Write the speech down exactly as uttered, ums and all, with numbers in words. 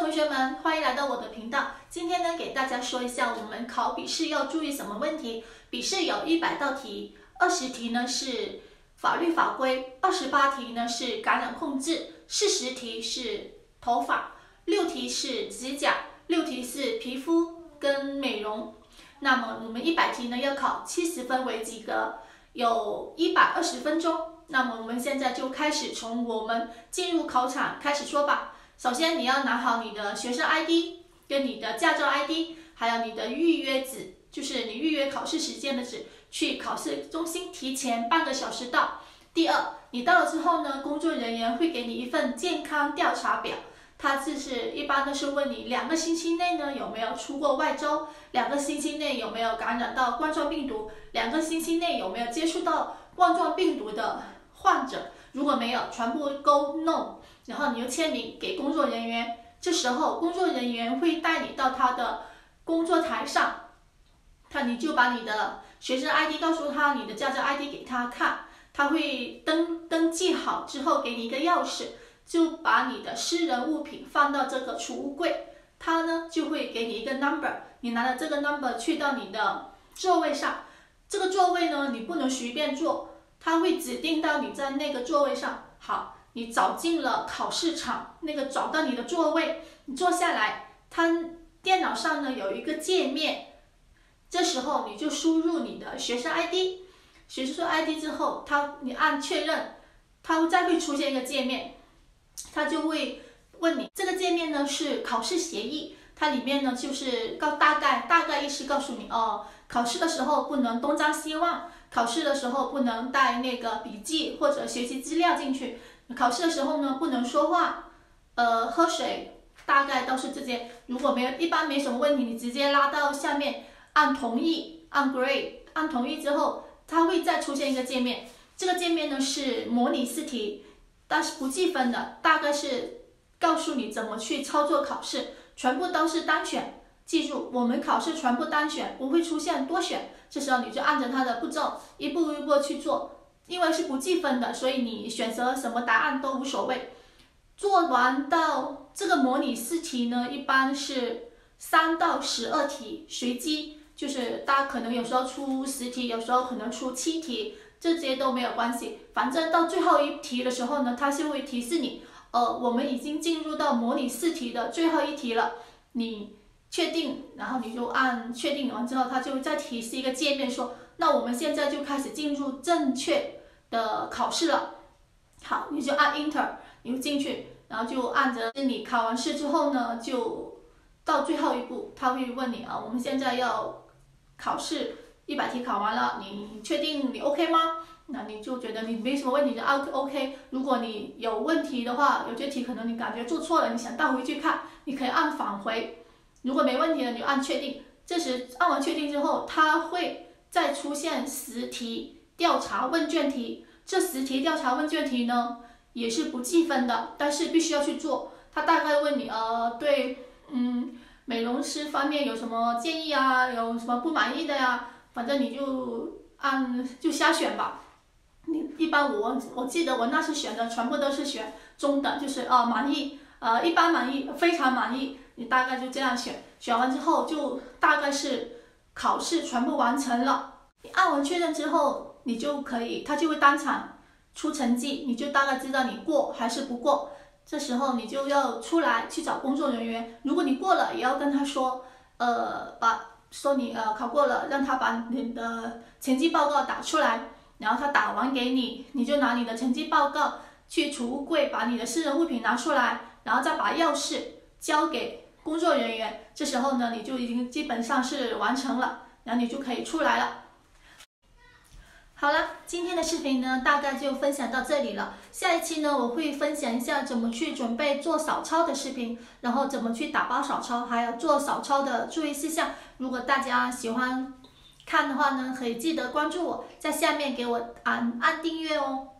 同学们，欢迎来到我的频道。今天呢，给大家说一下我们考笔试要注意什么问题。笔试有一百道题，二十题呢是法律法规，二十八题呢是感染控制，四十题是头发，六题是指甲，六题是皮肤跟美容。那么我们一百题呢要考七十分为及格，有一百二十分钟。那么我们现在就开始从我们进入考场开始说吧。首先你要拿好你的学生 I D 跟你的驾照 I D， 还有你的预约纸，就是你预约考试时间的纸，去考试中心提前半个小时到。第二，你到了之后呢，工作人员会给你一份健康调查表，它就是一般都是问你两个星期内呢有没有出过外州，两个星期内有没有感染到冠状病毒，两个星期内有没有接触到冠状病毒的患者，如果没有，全部勾 no， 然后你就签名给工作人员。这时候工作人员会带你到他的工作台上，他你就把你的学生 I D 告诉他，你的驾照 I D 给他看，他会登登记好之后给你一个钥匙，就把你的私人物品放到这个储物柜，他呢就会给你一个 number， 你拿着这个 number 去到你的座位上，这个座位呢你不能随便坐，他会指定到你在那个座位上。好，你找进了考试场，那个找到你的座位，你坐下来，他电脑上呢有一个界面，这时候你就输入你的学生 I D， 学生 I D 之后，他你按确认，他再会出现一个界面，他就会问你，这个界面呢是考试协议，它里面呢就是告大概大概意思告诉你哦，考试的时候不能东张西望，考试的时候不能带那个笔记或者学习资料进去，考试的时候呢不能说话，呃，喝水，大概都是这些。如果没有一般没什么问题，你直接拉到下面按同意，按 Agree， 按同意之后，它会再出现一个界面。这个界面呢是模拟试题，但是不计分的，大概是告诉你怎么去操作考试，全部都是单选。记住，我们考试全部单选，不会出现多选。这时候你就按着它的步骤一步一步去做，因为是不计分的，所以你选择什么答案都无所谓。做完到这个模拟试题呢，一般是三到十二题，随机，就是大家可能有时候出十题，有时候可能出七题，这些都没有关系。反正到最后一题的时候呢，它就会提示你，呃，我们已经进入到模拟试题的最后一题了，你确定，然后你就按确定完之后，它就再提示一个界面说，那我们现在就开始进入正确的考试了。好，你就按 Enter， 你就进去，然后就按着你考完试之后呢，就到最后一步，他会问你啊，我们现在要考试一百题考完了，你确定你 OK 吗？那你就觉得你没什么问题就按 OK。如果你有问题的话，有些题可能你感觉做错了，你想倒回去看，你可以按返回。如果没问题了，你就按确定。这时按完确定之后，它会再出现十题调查问卷题。这十题调查问卷题呢，也是不计分的，但是必须要去做。它大概问你，呃，对，嗯，美容师方面有什么建议啊？有什么不满意的呀？反正你就按就瞎选吧。你一般我我记得我那时选的全部都是选中等，就是啊、呃、满意，呃一般满意，非常满意。你大概就这样选，选完之后就大概是考试全部完成了。你按完确认之后，你就可以，他就会当场出成绩，你就大概知道你过还是不过。这时候你就要出来去找工作人员，如果你过了，也要跟他说，呃，把说你呃考过了，让他把你的成绩报告打出来，然后他打完给你，你就拿你的成绩报告去储物柜，把你的私人物品拿出来，然后再把钥匙交给工作人员。这时候呢，你就已经基本上是完成了，然后你就可以出来了。好了，今天的视频呢，大概就分享到这里了。下一期呢，我会分享一下怎么去准备做扫抄的视频，然后怎么去打包扫抄，还有做扫抄的注意事项。如果大家喜欢看的话呢，可以记得关注我，在下面给我按按订阅哦。